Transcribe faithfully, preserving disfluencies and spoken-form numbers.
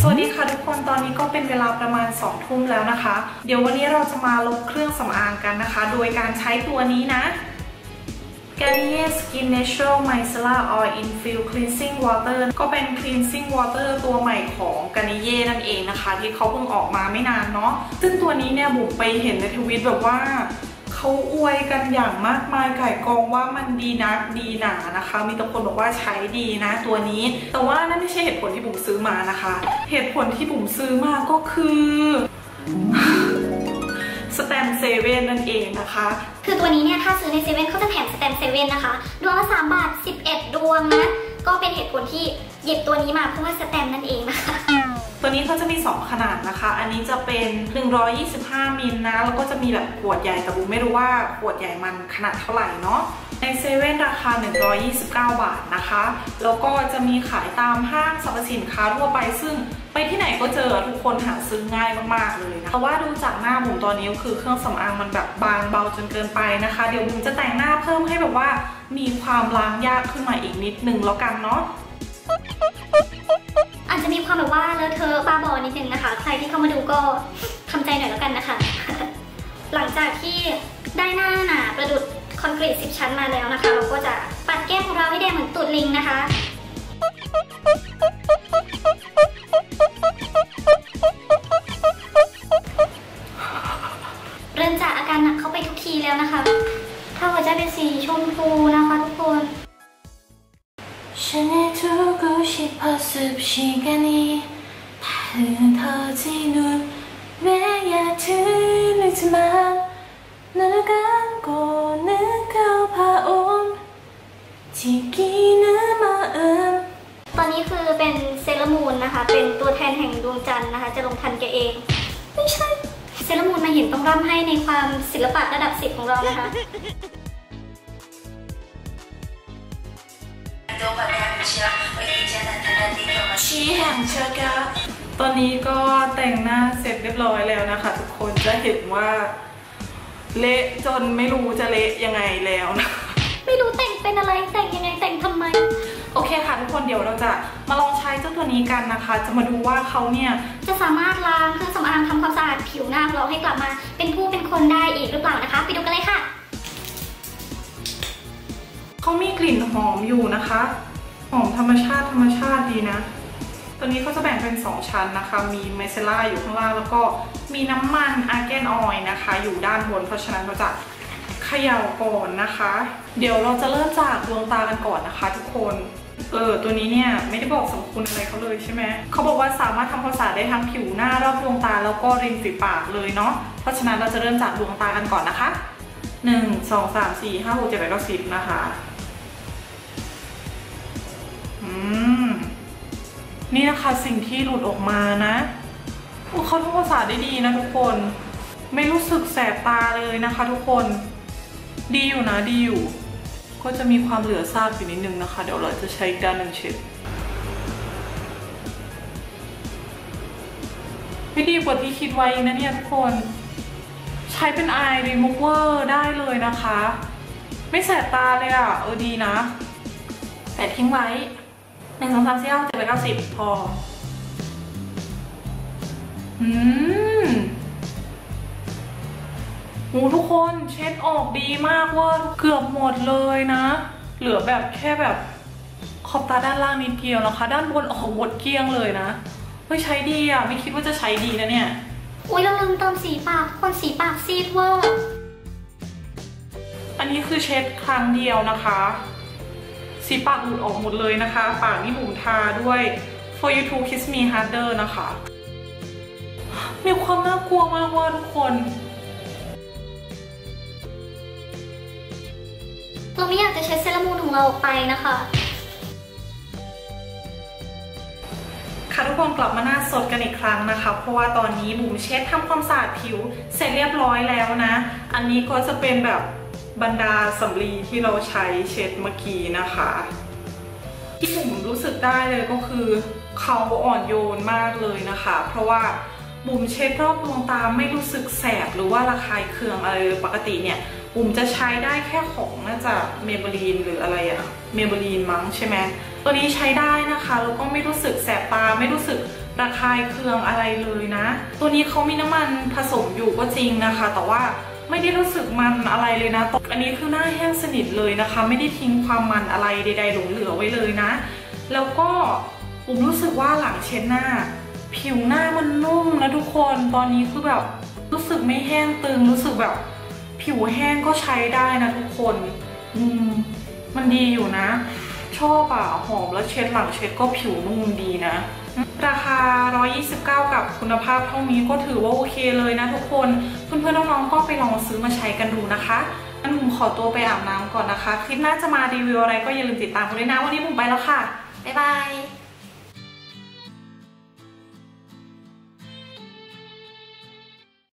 วัสดีค่ะทุกคนตอนนี้ก็เป็นเวลาประมาณสองทุ่มแล้วนะคะเดี๋ยววันนี้เราจะมาลบเครื่องสำอางกันนะคะโดยการใช้ตัวนี้นะ Garnier Skin Natural Micellar Oil Infused Cleansing Water ก็เป็น Cleansing Water ตัวใหม่ของ Garnier นั่นเองนะคะที่เขาเพิ่งออกมาไม่นานเนาะซึ่งตัวนี้เนี่ยบุ๋มไปเห็นในทวิตแบบว่าเขาอวยกันอย่างมากมายไก่กองว่ามันดีนักดีหนานะคะมีแต่คนบอกว่าใช้ดีนะตัวนี้แต่ว่านั่นไม่ใช่เหตุผลที่บุ๋มซื้อมานะคะเหตุผลที่บุ๋มซื้อมาก็คือสแตมเซเว่นนั่นเองนะคะคือตัวนี้เนี่ยถ้าซื้อในเซเว่นเขาจะแถมสแตมเซเว่นนะคะดวงละสามบาทสิบเอ็ดดวงนะก็เป็นเหตุผลที่หยิบตัวนี้มาเพราะว่าสแตมนั่นเองนะคะตัวนี้เขาจะมีสองขนาดนะคะอันนี้จะเป็นหนึ่งร้อยยี่สิบห้ามิลนะแล้วก็จะมีแบบขวดใหญ่แต่บุ๋มไม่รู้ว่าขวดใหญ่มันขนาดเท่าไหร่เนาะในเซเว่นราคาหนึ่งร้อยยี่สิบเก้าบาทนะคะแล้วก็จะมีขายตามห้างสรรพสินค้าทั่วไปซึ่งไปที่ไหนก็เจอทุกคนหาซื้อง่ายมากๆเลยนะแต่ว่าดูจากหน้าบุ๋มตอนนี้คือเครื่องสำอางมันแบบบางเบาจนเกินไปนะคะเดี๋ยวบุ๋มจะแต่งหน้าเพิ่มให้แบบว่ามีความล้างยากขึ้นมาอีกนิดนึงแล้วกันเนาะอาจจะมีความแบบว่าเลอะเทอะบ้าบอนิดนึงนะคะใครที่เข้ามาดูก็ทำใจหน่อยแล้วกันนะคะ หลังจากที่ได้หน้าหนาประดุจคอนกรีตสิบชั้นมาแล้วนะคะเราก็จะปัดแก้มของเราให้แดงเหมือนตูดลิงนะคะเริ่มจากอาการหนักเข้าไปทุกทีแล้วนะคะถ้าหัวใจเป็นสีชมพูนะคะทุกคนตอนนี้คือเป็นเซเลมูนนะคะเป็นตัวแทนแห่งดวงจันทร์นะคะจะลงทันแกเองไม่ใช่เซเลมูนมาเห็นต้องร่ำให้ในความศิลปะระดับสิบของเรานะคะชี้แห่งเชกะตอนนี้ก็แต่งหน้าเสร็จเรียบร้อยแล้วนะคะทุกคนจะเห็นว่าเละจนไม่รู้จะเละยังไงแล้วนะไม่รู้แต่งเป็นอะไรแต่งยังไงแต่งทำไมโอเคค่ะทุกคนเดี๋ยวเราจะมาลองใช้เจ้าตัวนี้กันนะคะจะมาดูว่าเขาเนี่ยจะสามารถล้างเครื่องสำอางทำความสะอาดผิวหน้าของเราให้กลับมาเป็นผู้เป็นคนได้อีกหรือเปล่านะคะไปดูกันเลยค่ะเขามีกลิ่นหอมอยู่นะคะหอมธรรมชาติธรรมชาติดีนะตัวนี้เขาจะแบ่งเป็นสองชั้นนะคะมีไมเซล่าอยู่ข้างล่างแล้วก็มีน้ำมันอาร์แกนออยล์นะคะอยู่ด้านบนเพราะฉะนั้นเราจะเขย่าก่อนนะคะเดี๋ยวเราจะเริ่มจากดวงตากันก่อนนะคะทุกคนเออตัวนี้เนี่ยไม่ได้บอกสรรพคุณอะไรเขาเลยใช่ไหมเขาบอกว่าสามารถทำความสะอาดได้ทั้งผิวหน้ารอบดวงตาแล้วก็ริมฝีปากเลยเนาะเพราะฉะนั้นเราจะเริ่มจากดวงตากันก่อนนะคะหนึ่งสองสามสี่ห้าหกเจ็ดแปดเก้าสิบนะคะอืมนี่นะคะสิ่งที่หลุดออกมานะเขาทำความสะอาดได้ดีนะทุกคนไม่รู้สึกแสบตาเลยนะคะทุกคนดีอยู่นะดีอยู่ก็จะมีความเหลือซากอยู่นิดนึงนะคะเดี๋ยวเราจะใช้ด้านหนึ่งเช็ดไม่ดีกว่าที่คิดไว้นะเนี่ยทุกคนใช้เป็น Eye Remover ได้เลยนะคะไม่แสบตาเลยอ่ะเออดีนะแต่ทิ้งไว้หนึ่งสองสามสี่ห้าเจ็ดแปดเก้าสิบพออืมโหทุกคนเช็ดออกดีมากว่าเกือบหมดเลยนะเหลือแบบแค่แบบขอบตาด้านล่างนิดเดียวนะคะด้านบนออกหมดเกลี้ยงเลยนะเฮ้ยใช้ดีอ่ะไม่คิดว่าจะใช้ดีนะเนี่ยอุ้ยเราลืมเติมสีปากคนสีปากซีดเวอร์อันนี้คือเช็ดครั้งเดียวนะคะสีปากหลุดออกหมดเลยนะคะปากนี่บุ๋มทาด้วย for you to kiss me harder นะคะมีความน่ากลัวมากว่าทุกคนเราไม่อยากจะเช็ดเซรามูนของเราออกไปนะคะค่ะทุกคนกลับมาหน้าสดกันอีกครั้งนะคะเพราะว่าตอนนี้บุ๋มเช็ดทำความสะอาดผิวเสร็จเรียบร้อยแล้วนะอันนี้ก็จะเป็นแบบบรรดาสำลีที่เราใช้เช็ดเมื่อกี้นะคะที่บุ๋มรู้สึกได้เลยก็คือเขาอ่อนโยนมากเลยนะคะเพราะว่าบุ๋มเช็ดรอบดวงตาไม่รู้สึกแสบหรือว่าระคายเคืองอะไรปกติเนี่ยบุ๋มจะใช้ได้แค่ของน่าจะเมเบลีนหรืออะไรอะเมเบลีนมั้งใช่ไหมตัวนี้ใช้ได้นะคะแล้วก็ไม่รู้สึกแสบตาไม่รู้สึกระคายเคืองอะไรเลยนะตัวนี้เขามีน้ำมันผสมอยู่ก็จริงนะคะแต่ว่าไม่ได้รู้สึกมันอะไรเลยนะอันนี้คือหน้าแห้งสนิทเลยนะคะไม่ได้ทิ้งความมันอะไรใดๆหลงเหลือไว้เลยนะแล้วก็ผมรู้สึกว่าหลังเช็ดหน้าผิวหน้ามันนุ่มนะทุกคนตอนนี้คือแบบรู้สึกไม่แห้งตึงรู้สึกแบบผิวแห้งก็ใช้ได้นะทุกคนอืมมันดีอยู่นะชอบอะหอมแล้วเช็ดหลังเช็ดก็ผิวนุ่มดีนะราคาหนึ่งร้อยยี่สิบเก้ากับคุณภาพเท่านี้ก็ถือว่าโอเคเลยนะทุกคนเพื่อนๆน้องๆก็ไปลองซื้อมาใช้กันดูนะคะงั้นผมขอตัวไปอาบน้ำก่อนนะคะคลิปหน้าจะมารีวิวอะไรก็อย่าลืมติดตามกันด้วยนะวันนี้ผมไปแล้วค่ะบ๊ายบาย